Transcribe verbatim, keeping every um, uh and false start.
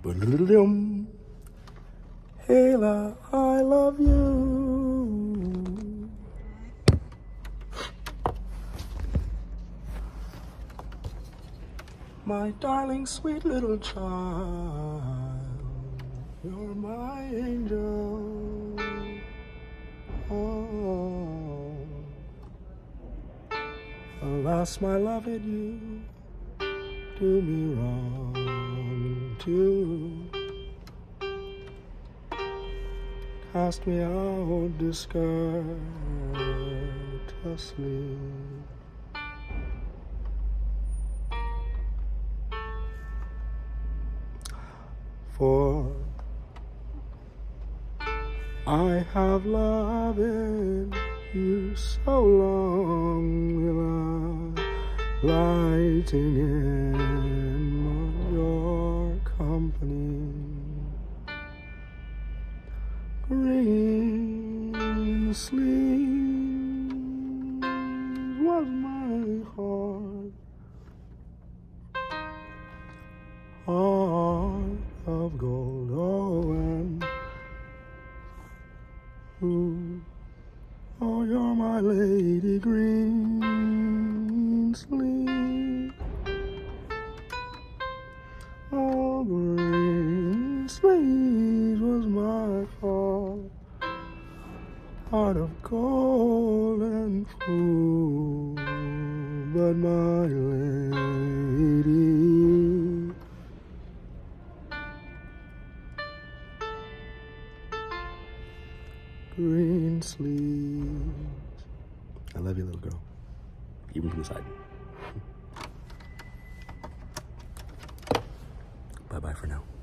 Ba-da-da-dum. Ayla, I love you. My darling, sweet little child, you're my angel. Oh, alas, my loved, you do me wrong too. Cast me out discourteously. For I have loved you so long, lighting in your company. Green sleeves was my heart, heart of gold. Oh, and ooh, oh, you're my lady. Green sleeves, oh, green sleeves was my heart, heart of gold and true. But my lady, green sleeves. I love you, little girl, even from the side. Bye-bye for now.